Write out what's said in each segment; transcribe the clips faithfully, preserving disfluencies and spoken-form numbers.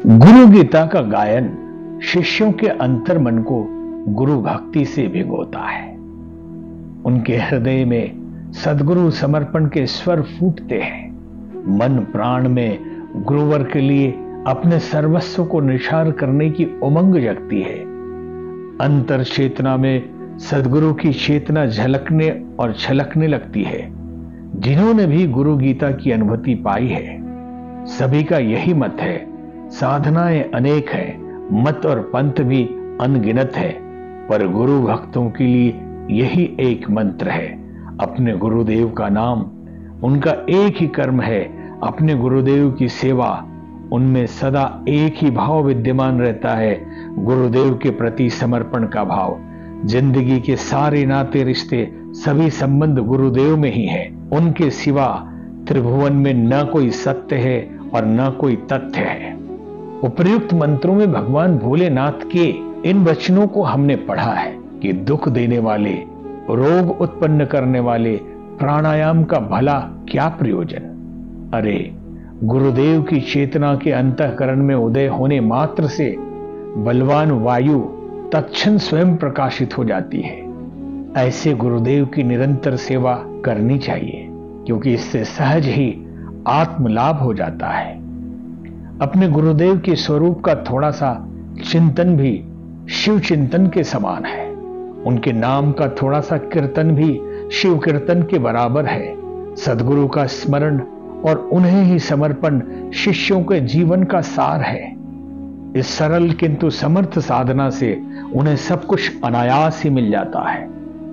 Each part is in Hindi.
गुरु गीता का गायन शिष्यों के अंतर मन को गुरु भक्ति से भिगोता है। उनके हृदय में सद्गुरु समर्पण के स्वर फूटते हैं। मन प्राण में गुरुवर के लिए अपने सर्वस्व को निछावर करने की उमंग जगती है। अंतर चेतना में सद्गुरु की चेतना झलकने और छलकने लगती है। जिन्होंने भी गुरु गीता की अनुभूति पाई है, सभी का यही मत है। साधनाएं अनेक हैं, मत और पंथ भी अनगिनत है, पर गुरु भक्तों के लिए यही एक मंत्र है। अपने गुरुदेव का नाम, उनका एक ही कर्म है, अपने गुरुदेव की सेवा। उनमें सदा एक ही भाव विद्यमान रहता है, गुरुदेव के प्रति समर्पण का भाव। जिंदगी के सारे नाते रिश्ते सभी संबंध गुरुदेव में ही है। उनके सिवा त्रिभुवन में न कोई सत्य है और न कोई तथ्य है। उपर्युक्त मंत्रों में भगवान भोलेनाथ के इन वचनों को हमने पढ़ा है कि दुख देने वाले, रोग उत्पन्न करने वाले प्राणायाम का भला क्या प्रयोजन। अरे, गुरुदेव की चेतना के अंतःकरण में उदय होने मात्र से बलवान वायु तत्क्षण स्वयं प्रकाशित हो जाती है। ऐसे गुरुदेव की निरंतर सेवा करनी चाहिए, क्योंकि इससे सहज ही आत्मलाभ हो जाता है। अपने गुरुदेव के स्वरूप का थोड़ा सा चिंतन भी शिव चिंतन के समान है। उनके नाम का थोड़ा सा कीर्तन भी शिव कीर्तन के बराबर है। सद्गुरु का स्मरण और उन्हें ही समर्पण शिष्यों के जीवन का सार है। इस सरल किंतु समर्थ साधना से उन्हें सब कुछ अनायास ही मिल जाता है।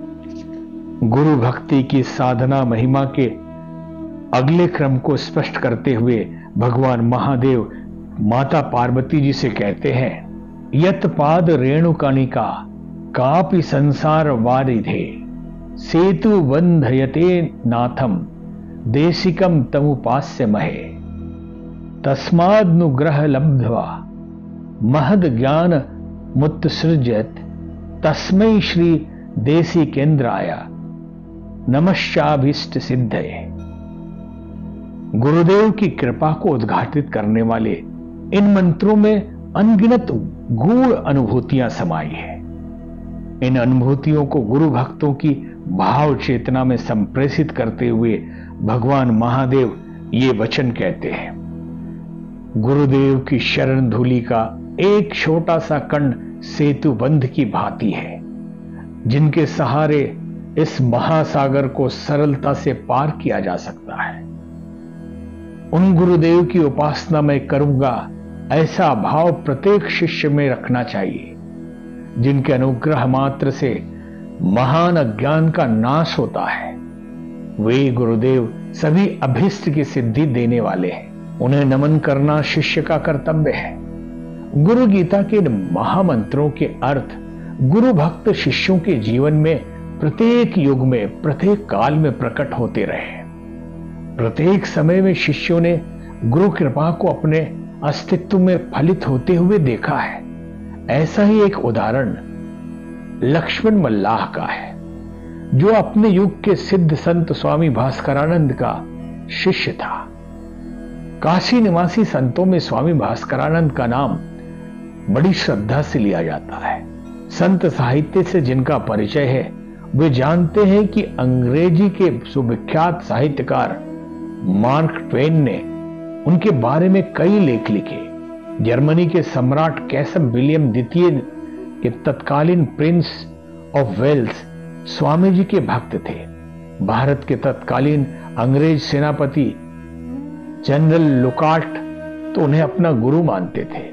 गुरु भक्ति की साधना महिमा के अगले क्रम को स्पष्ट करते हुए भगवान महादेव माता पार्वती जी से कहते हैं, यत पाद रेणुकणिका कापि संसार वारिधे सेतु बंधयते नाथम देशिकम तमुपास्य महे तस्मादनुग्रह लब्ध्वा महद ज्ञान मुत्सृजत तस्मै श्री देसी केंद्राय नमश्चाभीष्ट सिद्धये। गुरुदेव की कृपा को उद्घाटित करने वाले इन मंत्रों में अनगिनत गूढ़ अनुभूतियां समाई है। इन अनुभूतियों को गुरु भक्तों की भाव चेतना में संप्रेषित करते हुए भगवान महादेव ये वचन कहते हैं, गुरुदेव की शरण धूलि का एक छोटा सा कण सेतु बंध की भांति है, जिनके सहारे इस महासागर को सरलता से पार किया जा सकता है। उन गुरुदेव की उपासना मैं करूंगा, ऐसा भाव प्रत्येक शिष्य में रखना चाहिए, जिनके अनुग्रह मात्र से महान अज्ञान का नाश होता है। वे गुरुदेव सभी अभिष्ट की सिद्धि देने वाले हैं। उन्हें नमन करना शिष्य का कर्तव्य है। गुरु गीता के महामंत्रों के अर्थ गुरु भक्त शिष्यों के जीवन में प्रत्येक युग में, प्रत्येक काल में प्रकट होते रहे। प्रत्येक समय में शिष्यों ने गुरु कृपा को अपने अस्तित्व में फलित होते हुए देखा है। ऐसा ही एक उदाहरण लक्ष्मण मल्लाह का है, जो अपने युग के सिद्ध संत स्वामी भास्करानंद का शिष्य था। काशी निवासी संतों में स्वामी भास्करानंद का नाम बड़ी श्रद्धा से लिया जाता है। संत साहित्य से जिनका परिचय है, वे जानते हैं कि अंग्रेजी के सुविख्यात साहित्यकार मार्क ट्वेन ने उनके बारे में कई लेख लिखे। जर्मनी के सम्राट कैसर विलियम द्वितीय के तत्कालीन prince of Wales Swami ji के भक्त थे। भारत के तत्कालीन अंग्रेज सेनापति जनरल लुकाट तो उन्हें अपना गुरु मानते थे।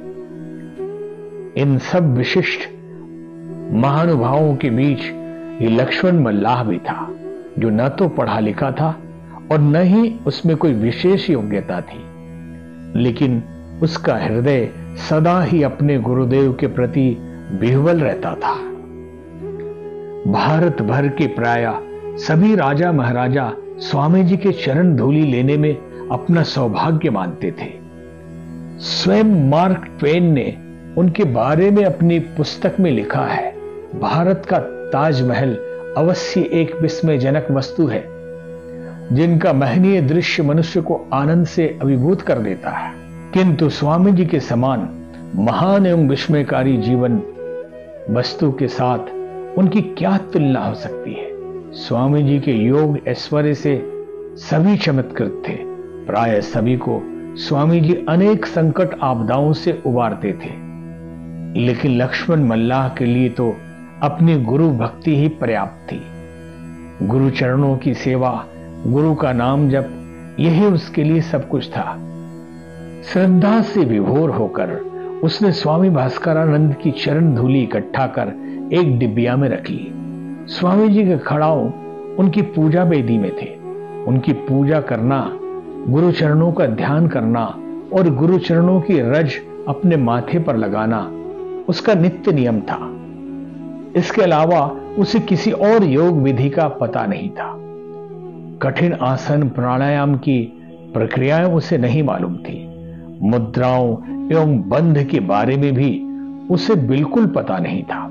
इन सब विशिष्ट महानुभावों के बीच ये लक्ष्मण मल्लाह भी था, जो न तो पढ़ा लिखा था और न ही उसमें कोई विशेष योग्यता थी, लेकिन उसका हृदय सदा ही अपने गुरुदेव के प्रति विह्वल रहता था। भारत भर के प्राय सभी राजा महाराजा स्वामी जी के चरण धूलि लेने में अपना सौभाग्य मानते थे। स्वयं मार्क ट्वेन ने उनके बारे में अपनी पुस्तक में लिखा है, भारत का ताजमहल अवश्य एक विस्मयजनक वस्तु है, जिनका महनीय दृश्य मनुष्य को आनंद से अभिभूत कर देता है। किंतु स्वामी जी के समान महान एवं विस्मयकारी जीवन वस्तु के साथ उनकी क्या तुलना हो सकती है। स्वामी जी के योग ऐश्वर्य से सभी चमत्कृत थे। प्राय सभी को स्वामी जी अनेक संकट आपदाओं से उबारते थे, लेकिन लक्ष्मण मल्लाह के लिए तो अपनी गुरु भक्ति ही पर्याप्त थी। गुरु चरणों की सेवा, गुरु का नाम जप, यही उसके लिए सब कुछ था। श्रद्धा से विभोर होकर उसने स्वामी भास्करानंद की चरण धूलि इकट्ठा कर एक डिबिया में रख ली। स्वामी जी के खड़ाऊ उनकी पूजा वेदी में थे। उनकी पूजा करना, गुरु चरणों का ध्यान करना और गुरु चरणों की रज अपने माथे पर लगाना उसका नित्य नियम था। इसके अलावा उसे किसी और योग विधि का पता नहीं था। कठिन आसन प्राणायाम की प्रक्रियाएं उसे नहीं मालूम थी। मुद्राओं एवं बंध के बारे में भी उसे बिल्कुल पता नहीं था।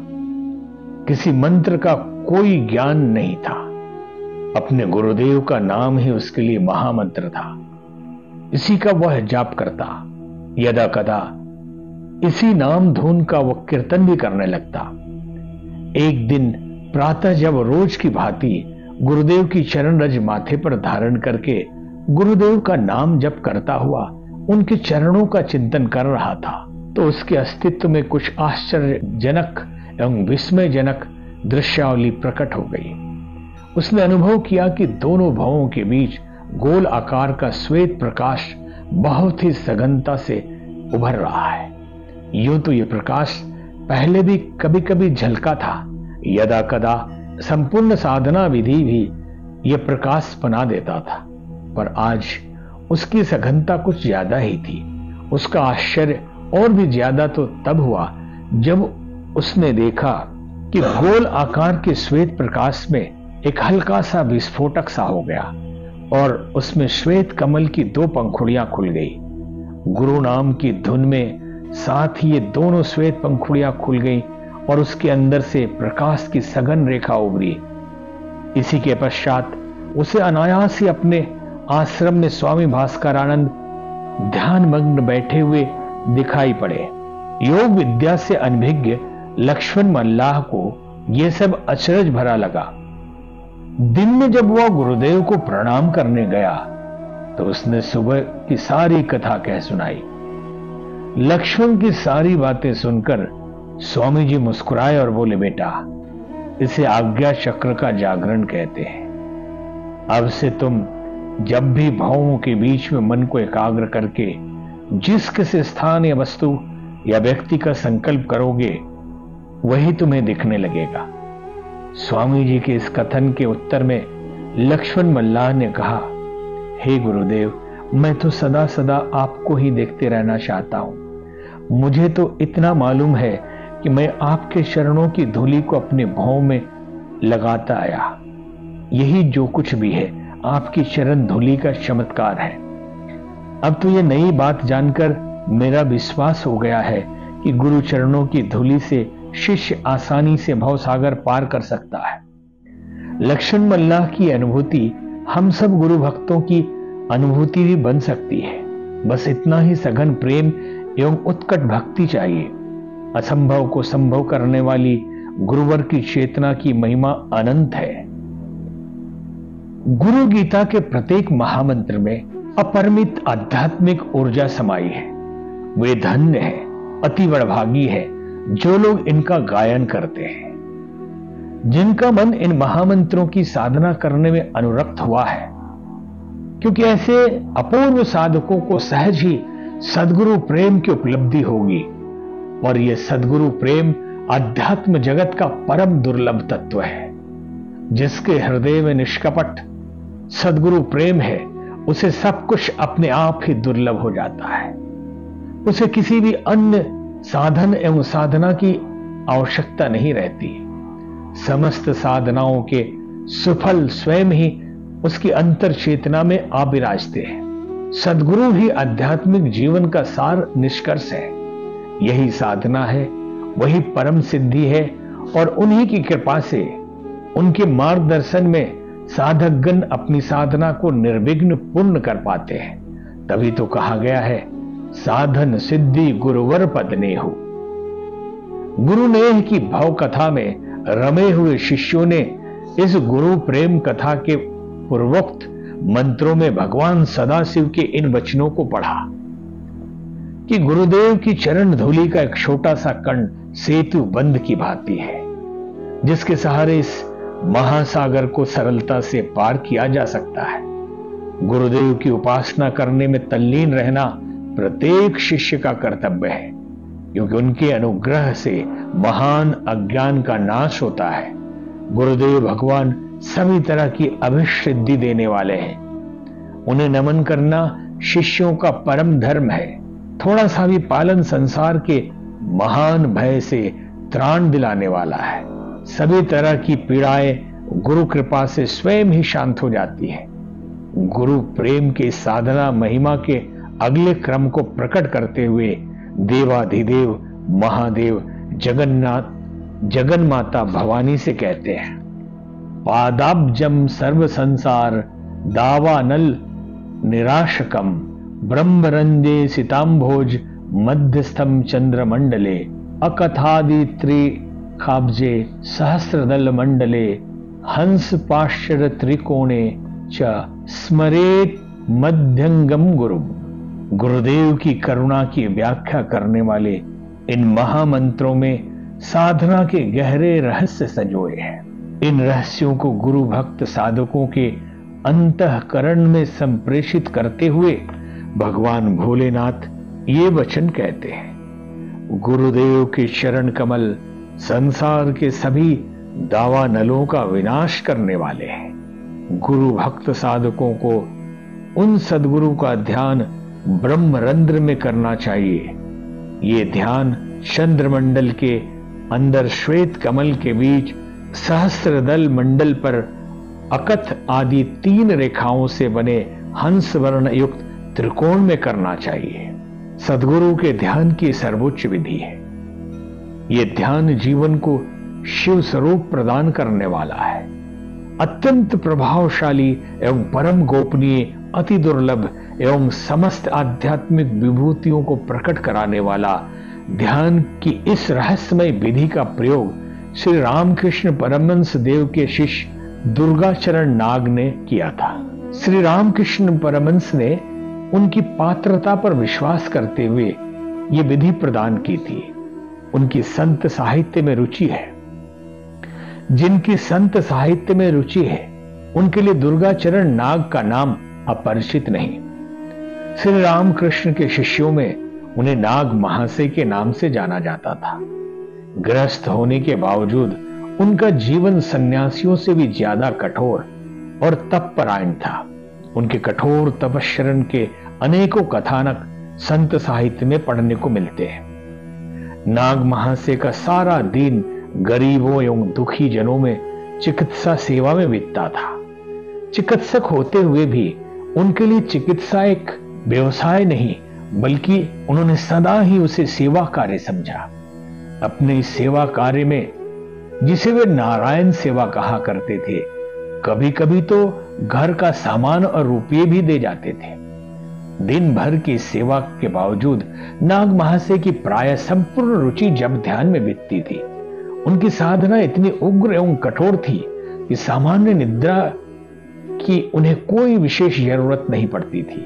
किसी मंत्र का कोई ज्ञान नहीं था। अपने गुरुदेव का नाम ही उसके लिए महामंत्र था। इसी का वह जाप करता। यदा कदा इसी नाम धुन का वह कीर्तन भी करने लगता। एक दिन प्रातः जब रोज की भांति गुरुदेव की चरण रज माथे पर धारण करके गुरुदेव का नाम जप करता हुआ उनके चरणों का चिंतन कर रहा था, तो उसके अस्तित्व में कुछ आश्चर्यजनक एवं विस्मयजनक दृश्यावली प्रकट हो गई। उसने अनुभव किया कि दोनों भवों के बीच गोल आकार का श्वेत प्रकाश बहुत ही सघनता से उभर रहा है। यूं तो यह प्रकाश पहले भी कभी कभी झलका था। यदा कदा संपूर्ण साधना विधि भी यह प्रकाश बना देता था, पर आज उसकी सघनता कुछ ज्यादा ही थी। उसका आश्चर्य और भी ज्यादा तो तब हुआ जब उसने देखा कि गोल आकार के श्वेत प्रकाश में एक हल्का सा विस्फोटक सा हो गया और उसमें श्वेत कमल की दो पंखुड़ियां खुल गई। गुरु नाम की धुन में साथ ही ये दोनों श्वेत पंखुड़ियां खुल गई और उसके अंदर से प्रकाश की सघन रेखा उभरी। इसी के पश्चात उसे अनायास ही अपने आश्रम में स्वामी भास्करानंद ध्यान मग्न बैठे हुए दिखाई पड़े। योग विद्या से अनभिज्ञ लक्ष्मण मल्लाह को यह सब अचरज भरा लगा। दिन में जब वह गुरुदेव को प्रणाम करने गया तो उसने सुबह की सारी कथा कह सुनाई। लक्ष्मण की सारी बातें सुनकर स्वामी जी मुस्कुराए और बोले, बेटा, इसे आज्ञा चक्र का जागरण कहते हैं। अब से तुम जब भी भावों के बीच में मन को एकाग्र करके जिस किसी स्थान या वस्तु या व्यक्ति का संकल्प करोगे वही तुम्हें दिखने लगेगा। स्वामी जी के इस कथन के उत्तर में लक्ष्मण मल्लाह ने कहा, हे गुरुदेव, मैं तो सदा सदा आपको ही देखते रहना चाहता हूं। मुझे तो इतना मालूम है कि मैं आपके चरणों की धूलि को अपने भाव में लगाता आया। यही जो कुछ भी है आपकी चरण धूलि का चमत्कार है। अब तो यह नई बात जानकर मेरा विश्वास हो गया है कि गुरु चरणों की धूलि से शिष्य आसानी से भवसागर पार कर सकता है। लक्ष्मण मल्लाह की अनुभूति हम सब गुरु भक्तों की अनुभूति भी बन सकती है। बस इतना ही सघन प्रेम एवं उत्कट भक्ति चाहिए। असंभव को संभव करने वाली गुरुवर की चेतना की महिमा अनंत है। गुरु गीता के प्रत्येक महामंत्र में अपरिमित आध्यात्मिक ऊर्जा समाई है। वे धन्य है, अति बड़भागी है जो लोग इनका गायन करते हैं, जिनका मन इन महामंत्रों की साधना करने में अनुरक्त हुआ है, क्योंकि ऐसे अपूर्व साधकों को सहज ही सद्गुरु प्रेम की उपलब्धि होगी और यह सद्गुरु प्रेम अध्यात्म जगत का परम दुर्लभ तत्व है। जिसके हृदय में निष्कपट सद्गुरु प्रेम है उसे सब कुछ अपने आप ही दुर्लभ हो जाता है। उसे किसी भी अन्य साधन एवं साधना की आवश्यकता नहीं रहती। समस्त साधनाओं के सुफल स्वयं ही उसकी अंतर चेतना में आ विराजते हैं। सद्गुरु ही आध्यात्मिक जीवन का सार निष्कर्ष है। यही साधना है, वही परम सिद्धि है और उन्हीं की कृपा से, उनके मार्गदर्शन में साधकगण अपनी साधना को निर्विघ्न पूर्ण कर पाते हैं। तभी तो कहा गया है, साधन सिद्धि गुरुवर पद नेहु। गुरु नेह की भाव कथा में रमे हुए शिष्यों ने इस गुरु प्रेम कथा के पूर्वोक्त मंत्रों में भगवान सदाशिव के इन वचनों को पढ़ा कि गुरुदेव की चरण धूलि का एक छोटा सा कण सेतु बंध की भांति है, जिसके सहारे इस महासागर को सरलता से पार किया जा सकता है। गुरुदेव की उपासना करने में तल्लीन रहना प्रत्येक शिष्य का कर्तव्य है, क्योंकि उनके अनुग्रह से महान अज्ञान का नाश होता है। गुरुदेव भगवान सभी तरह की अभिष्ट सिद्धि देने वाले हैं। उन्हें नमन करना शिष्यों का परम धर्म है। थोड़ा सा भी पालन संसार के महान भय से त्राण दिलाने वाला है। सभी तरह की पीड़ाएं गुरु कृपा से स्वयं ही शांत हो जाती है। गुरु प्रेम के साधना महिमा के अगले क्रम को प्रकट करते हुए देवाधिदेव महादेव जगन्नाथ जगन माता भवानी से कहते हैं, पादाब्जम सर्व संसार दावानल निराशकम ब्रह्मरंजे सितांभोज मध्यस्थम चंद्रमंडले अकथादि त्रिखाब्जे सहस्रदल मंडले हंस पाश्चर त्रिकोणे च स्मरेत मध्यंगम गुरु। गुरुदेव की करुणा की व्याख्या करने वाले इन महामंत्रों में साधना के गहरे रहस्य सजोए हैं। इन रहस्यों को गुरु भक्त साधकों के अंतःकरण में संप्रेषित करते हुए भगवान भोलेनाथ ये वचन कहते हैं, गुरुदेव के चरण कमल संसार के सभी दावानलों का विनाश करने वाले हैं। गुरु भक्त साधकों को उन सद्गुरु का ध्यान ब्रह्मरंध्र में करना चाहिए। ये ध्यान चंद्रमंडल के अंदर श्वेत कमल के बीच सहस्रदल मंडल पर अकथ आदि तीन रेखाओं से बने हंस वर्ण युक्त त्रिकोण में करना चाहिए। सद्गुरु के ध्यान की सर्वोच्च विधि है। यह ध्यान जीवन को शिव स्वरूप प्रदान करने वाला है। अत्यंत प्रभावशाली एवं परम गोपनीय, अति दुर्लभ एवं समस्त आध्यात्मिक विभूतियों को प्रकट कराने वाला ध्यान की इस रहस्यमय विधि का प्रयोग श्री रामकृष्ण परमहंस देव के शिष्य दुर्गाचरण नाग ने किया था। श्री रामकृष्ण परमहंस ने उनकी पात्रता पर विश्वास करते हुए ये विधि प्रदान की थी। उनकी संत साहित्य में रुचि है। जिनकी संत साहित्य में रुचि है उनके लिए दुर्गाचरण नाग का नाम अपरिचित नहीं। श्री रामकृष्ण के शिष्यों में उन्हें नाग महाशय के नाम से जाना जाता था। गृहस्थ होने के बावजूद उनका जीवन सन्यासियों से भी ज्यादा कठोर और तपपरायण था। उनके कठोर तपश्चरण के अनेकों कथानक संत साहित्य में पढ़ने को मिलते हैं। नाग महाशय का सारा दिन गरीबों एवं दुखी जनों में चिकित्सा सेवा में बीतता था। चिकित्सक होते हुए भी उनके लिए चिकित्सा एक व्यवसाय नहीं, बल्कि उन्होंने सदा ही उसे सेवा कार्य समझा। अपने इस सेवा कार्य में, जिसे वे नारायण सेवा कहा करते थे, कभी कभी तो घर का सामान और रुपये भी दे जाते थे। दिन भर की सेवा के बावजूद नाग महाशय की प्राय संपूर्ण रुचि जब ध्यान में बीतती थी। उनकी साधना इतनी उग्र एवं कठोर थी कि सामान्य निद्रा की उन्हें कोई विशेष जरूरत नहीं पड़ती थी।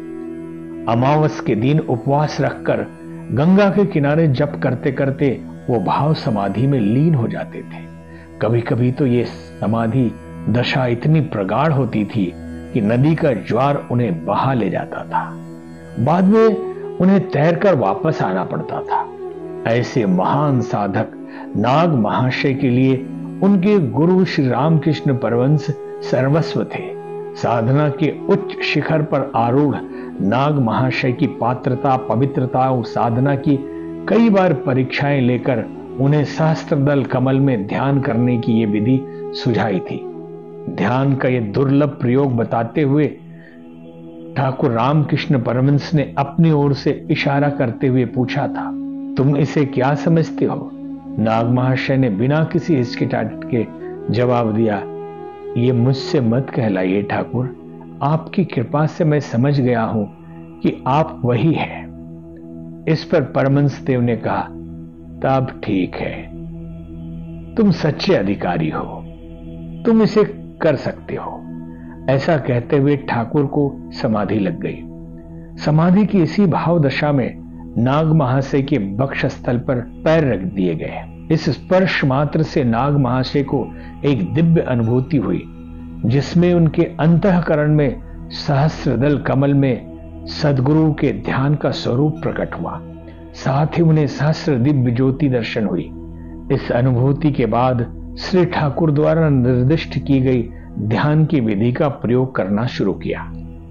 अमावस के दिन उपवास रखकर गंगा के किनारे जप करते करते वो भाव समाधि में लीन हो जाते थे। कभी कभी तो ये समाधि दशा इतनी प्रगाढ़ होती थी कि नदी का ज्वार उन्हें बहा ले जाता था। बाद में उन्हें तैरकर वापस आना पड़ता था। ऐसे महान साधक नाग महाशय के लिए उनके गुरु श्री रामकृष्ण परमहंस सर्वस्व थे। साधना के उच्च शिखर पर आरूढ़ नाग महाशय की पात्रता, पवित्रता और साधना की कई बार परीक्षाएं लेकर उन्हें सहस्त्रदल कमल में ध्यान करने की ये विधि सुझाई थी। ध्यान का ये दुर्लभ प्रयोग बताते हुए ठाकुर रामकृष्ण परमहंस ने अपनी ओर से इशारा करते हुए पूछा था, तुम इसे क्या समझते हो? नाग महाशय ने बिना किसी हिचकिचाहट के जवाब दिया, ये मुझसे मत कहलाइए ठाकुर, आपकी कृपा से मैं समझ गया हूं कि आप वही हैं। इस पर परमहंस देव ने कहा, तब ठीक है, तुम सच्चे अधिकारी हो, तुम इसे कर सकते हो। ऐसा कहते हुए ठाकुर को समाधि लग गई। समाधि की इसी भाव दशा में नाग महाशय के वक्षस्थल पर पैर रख दिए गए। इस स्पर्श मात्र से नाग महाशय को एक दिव्य अनुभूति हुई, जिसमें उनके अंतःकरण में सहस्त्रदल कमल में सदगुरु के ध्यान का स्वरूप प्रकट हुआ। साथ ही उन्हें सहस्त्र दिव्य ज्योति दर्शन हुई। इस अनुभूति के बाद श्री ठाकुर द्वारा निर्दिष्ट की गई ध्यान की विधि का प्रयोग करना शुरू किया।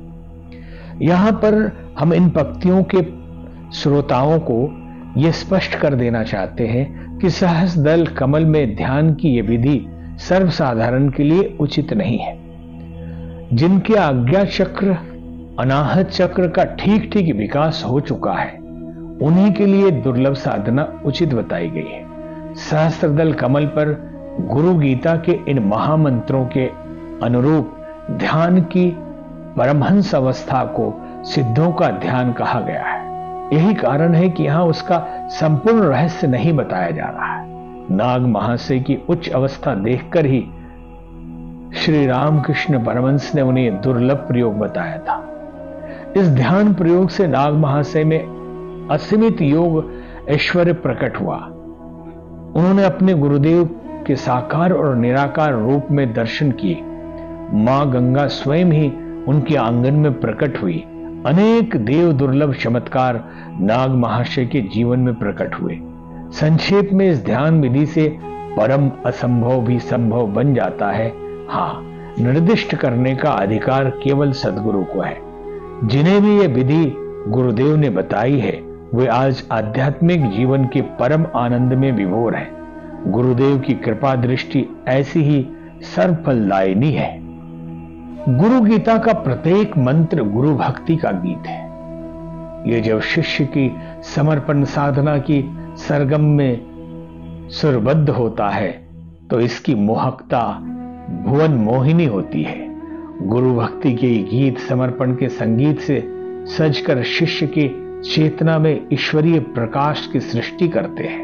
यहां पर हम इन पंक्तियों के श्रोताओं को यह स्पष्ट कर देना चाहते हैं कि सहस्त्र दल कमल में ध्यान की यह विधि सर्वसाधारण के लिए उचित नहीं है। जिनके आज्ञा चक्र अनाहत चक्र का ठीक ठीक विकास हो चुका है, उन्हीं के लिए दुर्लभ साधना उचित बताई गई है। सहस्त्रदल कमल पर गुरु गीता के इन महामंत्रों के अनुरूप ध्यान की परमहंस अवस्था को सिद्धों का ध्यान कहा गया है। यही कारण है कि यहां उसका संपूर्ण रहस्य नहीं बताया जा रहा है। नाग महाशय की उच्च अवस्था देखकर ही श्री रामकृष्ण परमहंस ने उन्हें दुर्लभ प्रयोग बताया था। इस ध्यान प्रयोग से नाग महाशय में असीमित योग ऐश्वर्य प्रकट हुआ। उन्होंने अपने गुरुदेव के साकार और निराकार रूप में दर्शन किए। मां गंगा स्वयं ही उनके आंगन में प्रकट हुई। अनेक देव दुर्लभ चमत्कार नाग महाशय के जीवन में प्रकट हुए। संक्षेप में इस ध्यान विधि से परम असंभव भी संभव बन जाता है। हाँ, निर्दिष्ट करने का अधिकार केवल सदगुरु को है। जिन्हें भी यह विधि गुरुदेव ने बताई है, वे आज आध्यात्मिक जीवन के परम आनंद में विभोर हैं। गुरुदेव की कृपा दृष्टि ऐसी ही सर्वफलदायिनी है। गुरु गीता का प्रत्येक मंत्र गुरु भक्ति का गीत है। यह जब शिष्य की समर्पण साधना की सरगम में सुरबद्ध होता है, तो इसकी मोहकता भुवन मोहिनी होती है। गुरु भक्ति के गीत समर्पण के संगीत से सजकर शिष्य की चेतना में ईश्वरीय प्रकाश की सृष्टि करते हैं।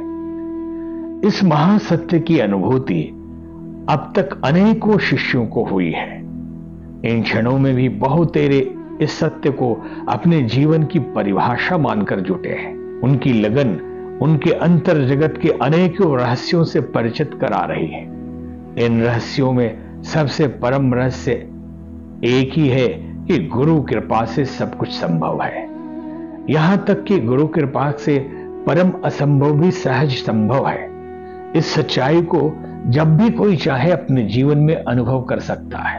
इस महासत्य की अनुभूति अब तक अनेकों शिष्यों को हुई है। इन क्षणों में भी बहुत तेरे इस सत्य को अपने जीवन की परिभाषा मानकर जुटे हैं। उनकी लगन उनके अंतर जगत के अनेकों रहस्यों से परिचित करा रही है। इन रहस्यों में सबसे परम रहस्य एक ही है कि गुरु कृपा से सब कुछ संभव है। यहां तक कि गुरु कृपा से परम असंभव भी सहज संभव है। इस सच्चाई को जब भी कोई चाहे अपने जीवन में अनुभव कर सकता है।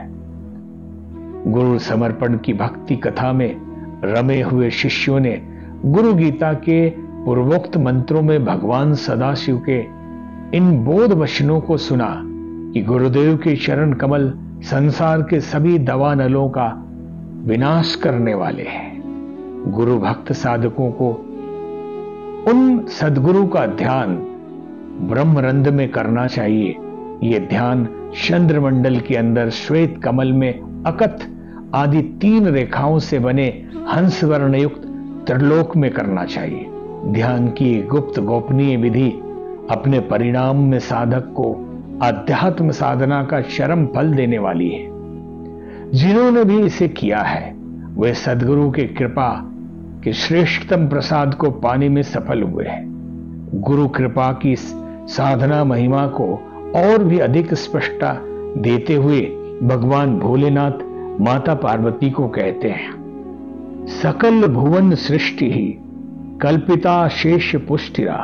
गुरु समर्पण की भक्ति कथा में रमे हुए शिष्यों ने गुरु गीता के पूर्वोक्त मंत्रों में भगवान सदाशिव के इन बोध वचनों को सुना कि गुरुदेव के चरण कमल संसार के सभी दावानलों का विनाश करने वाले हैं। गुरु भक्त साधकों को उन सद्गुरु का ध्यान ब्रह्मरंध्र में करना चाहिए। यह ध्यान चंद्रमंडल के अंदर श्वेत कमल में अकथ आदि तीन रेखाओं से बने हंस वर्ण युक्त त्रिलोक में करना चाहिए। ध्यान की गुप्त गोपनीय विधि अपने परिणाम में साधक को आध्यात्म साधना का चरम फल देने वाली है। जिन्होंने भी इसे किया है, वे सद्गुरु की कृपा के श्रेष्ठतम प्रसाद को पाने में सफल हुए हैं। गुरु कृपा की साधना महिमा को और भी अधिक स्पष्टता देते हुए भगवान भोलेनाथ माता पार्वती को कहते हैं, सकल भुवन सृष्टि ही कल्पिता शेष पुष्टिरा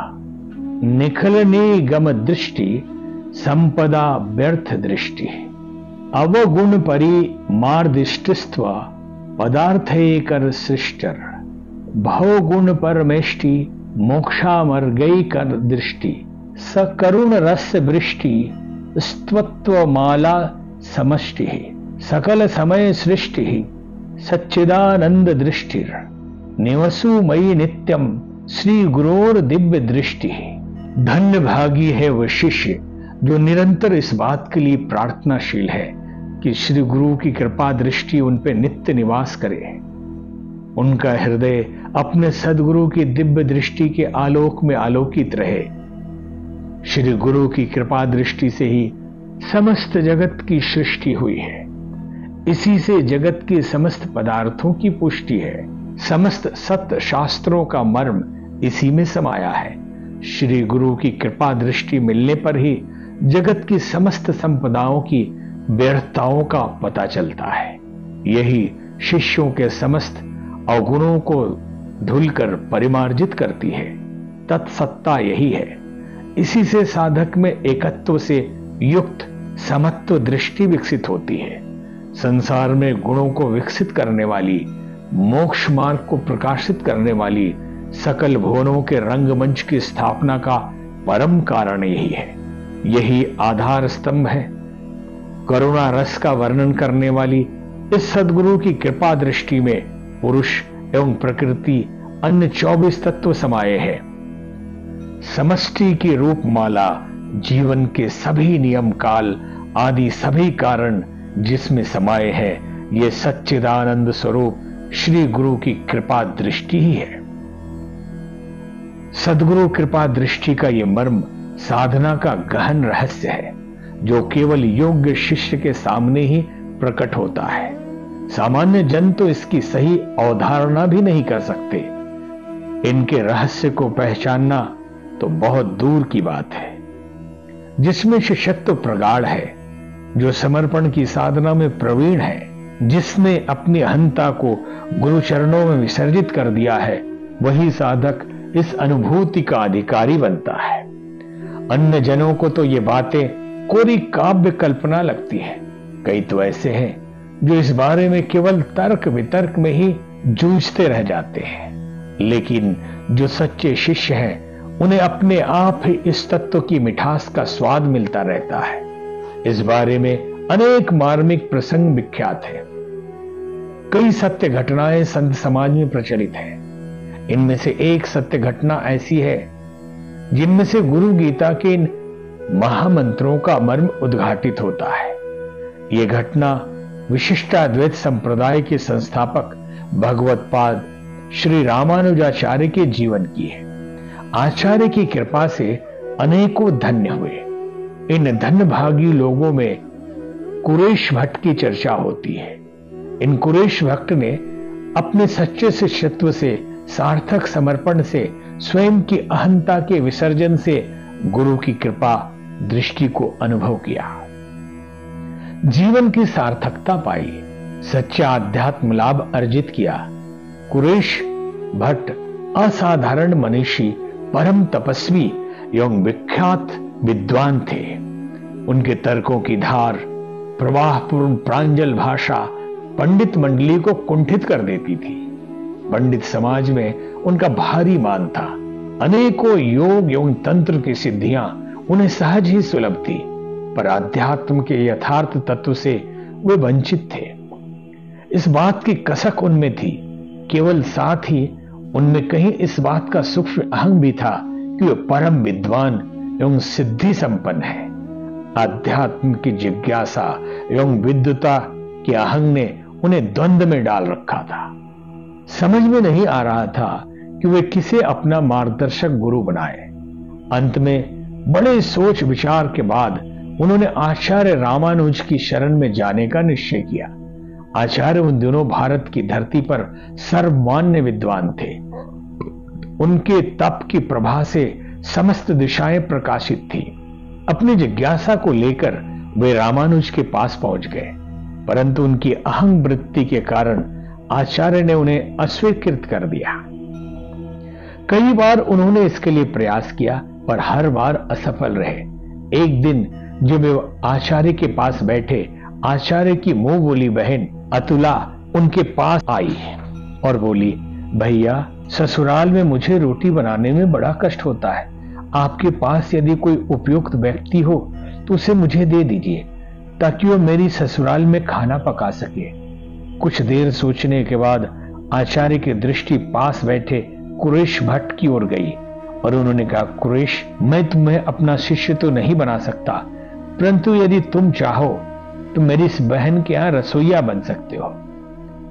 निखलने गम दृष्टि संपदा व्यर्थ दृष्टि अवगुण परि मार्दिष्टिस्त्व पदार्थे कर सृष्टर भवगुण परमेष्टि मोक्षामर गई कर दृष्टि सकरुण रस वृष्टि स्तवत्व माला समष्टि सकल समय सृष्टि सच्चिदानंद दृष्टिर निवसु मयि नित्यम श्री गुरोर दिव्य दृष्टि। धन्य भागी है वह शिष्य जो निरंतर इस बात के लिए प्रार्थनाशील है कि श्री गुरु की कृपा दृष्टि उन पे नित्य निवास करे। उनका हृदय अपने सदगुरु की दिव्य दृष्टि के आलोक में आलोकित रहे। श्री गुरु की कृपा दृष्टि से ही समस्त जगत की सृष्टि हुई है। इसी से जगत के समस्त पदार्थों की पुष्टि है। समस्त सत्य शास्त्रों का मर्म इसी में समाया है। श्री गुरु की कृपा दृष्टि मिलने पर ही जगत की समस्त संपदाओं की व्यर्थताओं का पता चलता है। यही शिष्यों के समस्त अवगुणों को धुलकर परिमार्जित करती है। तत्सत्ता यही है। इसी से साधक में एकत्व से युक्त समत्व दृष्टि विकसित होती है। संसार में गुणों को विकसित करने वाली, मोक्ष मार्ग को प्रकाशित करने वाली सकल भुवनों के रंगमंच की स्थापना का परम कारण यही है। यही आधार स्तंभ है। करुणा रस का वर्णन करने वाली इस सद्गुरु की कृपा दृष्टि में पुरुष एवं प्रकृति अन्य चौबीस तत्व समाये हैं। समष्टि की रूप माला जीवन के सभी नियम काल आदि सभी कारण जिसमें समाये हैं, ये सच्चिदानंद स्वरूप श्री गुरु की कृपा दृष्टि ही है। सद्गुरु कृपा दृष्टि का ये मर्म साधना का गहन रहस्य है, जो केवल योग्य शिष्य के सामने ही प्रकट होता है। सामान्य जन तो इसकी सही अवधारणा भी नहीं कर सकते। इनके रहस्य को पहचानना तो बहुत दूर की बात है। जिसमें शिष्यत्व प्रगाढ़ है, जो समर्पण की साधना में प्रवीण है, जिसने अपनी अहंता को गुरु चरणों में विसर्जित कर दिया है, वही साधक इस अनुभूति का अधिकारी बनता है। अन्य जनों को तो ये बातें कोरी काव्य कल्पना लगती है। कई तो ऐसे हैं जो इस बारे में केवल तर्क वितर्क में ही जूझते रह जाते हैं। लेकिन जो सच्चे शिष्य हैं, उन्हें अपने आप ही इस तत्व की मिठास का स्वाद मिलता रहता है। इस बारे में अनेक मार्मिक प्रसंग विख्यात हैं। कई सत्य घटनाएं संत समाज में प्रचलित हैं। इनमें से एक सत्य घटना ऐसी है जिनमें से गुरु गीता के इन महामंत्रों का मर्म उद्घाटित होता है। यह घटना विशिष्टाद्वैत संप्रदाय के संस्थापक भगवत्पाद श्री रामानुजाचार्य के जीवन की है। आचार्य की कृपा से अनेकों धन्य हुए। इन धन्यभागी लोगों में कुरेश भट्ट की चर्चा होती है। इन कुरेश भट्ट ने अपने सच्चे शिष्यत्व से, सार्थक समर्पण से, स्वयं की अहंता के विसर्जन से गुरु की कृपा दृष्टि को अनुभव किया, जीवन की सार्थकता पाई, सच्चा आध्यात्म लाभ अर्जित किया। कुरेश भट्ट असाधारण मनीषी, परम तपस्वी एवं विख्यात विद्वान थे। उनके तर्कों की धार, प्रवाहपूर्ण प्रांजल भाषा पंडित मंडली को कुंठित कर देती थी। पंडित समाज में उनका भारी मान था। अनेकों योग एवं तंत्र की सिद्धियां उन्हें सहज ही सुलभ थी, पर अध्यात्म के यथार्थ तत्व से वे वंचित थे। इस बात की कसक उनमें थी। केवल साथ ही उनमें कहीं इस बात का सूक्ष्म अहंग भी था कि वे परम विद्वान एवं सिद्धि संपन्न है। अध्यात्म की जिज्ञासा एवं विद्वता के अहंग ने उन्हें द्वंद्व में डाल रखा था। समझ में नहीं आ रहा था कि वे किसे अपना मार्गदर्शक गुरु बनाए। अंत में बड़े सोच विचार के बाद उन्होंने आचार्य रामानुज की शरण में जाने का निश्चय किया। आचार्य उन दिनों भारत की धरती पर सर्वमान्य विद्वान थे। उनके तप की प्रभा से समस्त दिशाएं प्रकाशित थी। अपनी जिज्ञासा को लेकर वे रामानुज के पास पहुंच गए, परंतु उनकी अहंग वृत्ति के कारण आचार्य ने उन्हें अस्वीकृत कर दिया। कई बार उन्होंने इसके लिए प्रयास किया, पर हर बार असफल रहे। एक दिन जब वे आचार्य के पास बैठे, आचार्य की मुंह बोली बहन अतुला उनके पास आई और बोली, भैया ससुराल में मुझे रोटी बनाने में बड़ा कष्ट होता है। आपके पास यदि कोई उपयुक्त व्यक्ति हो तो उसे मुझे दे दीजिए, ताकि वो मेरी ससुराल में खाना पका सके। कुछ देर सोचने के बाद आचार्य की दृष्टि पास बैठे कुरेश भट्ट की ओर गई और उन्होंने कहा, कुरेश, मैं तुम्हें अपना शिष्य तो नहीं बना सकता, परंतु यदि तुम चाहो तो मेरी इस बहन के यहां रसोईया बन सकते हो।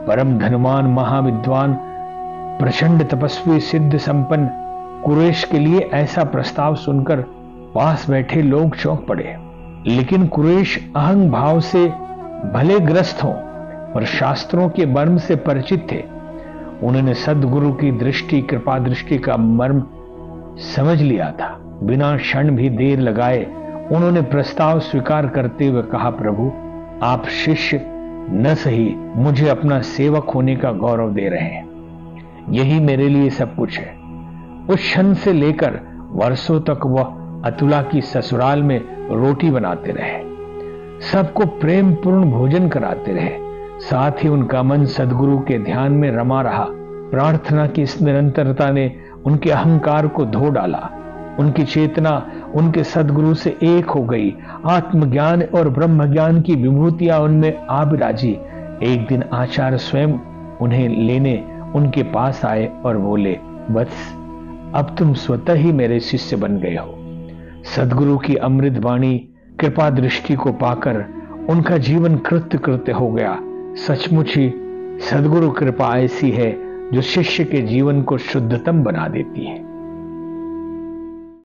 परम धनवान, महाविद्वान, प्रचंड तपस्वी, सिद्ध संपन्न कुरैश के लिए ऐसा प्रस्ताव सुनकर पास बैठे लोग चौंक पड़े। लेकिन कुरैश अहंग भाव से भले ग्रस्त हों और शास्त्रों के मर्म से परिचित थे। उन्होंने सद्गुरु की दृष्टि, कृपा दृष्टि का मर्म समझ लिया था। बिना क्षण भी देर लगाए उन्होंने प्रस्ताव स्वीकार करते हुए कहा, प्रभु आप शिष्य न सही मुझे अपना सेवक होने का गौरव दे रहे हैं, यही मेरे लिए सब कुछ है। उस क्षण से लेकर वर्षों तक वह अतुला की ससुराल में रोटी बनाते रहे, सबको प्रेम पूर्ण भोजन कराते रहे। साथ ही उनका मन सद्गुरु के ध्यान में रमा रहा। प्रार्थना की इस निरंतरता ने उनके अहंकार को धो डाला। उनकी चेतना उनके सद्गुरु से एक हो गई। आत्मज्ञान और ब्रह्म ज्ञान की विभूतियां उनमें आ विराजी। एक दिन आचार्य स्वयं उन्हें लेने उनके पास आए और बोले, बस अब तुम स्वतः ही मेरे शिष्य बन गए हो। सद्गुरु की अमृत वाणी, कृपा दृष्टि को पाकर उनका जीवन कृत्य कृत्य हो गया। सचमुच ही सद्गुरु कृपा ऐसी है जो शिष्य के जीवन को शुद्धतम बना देती है।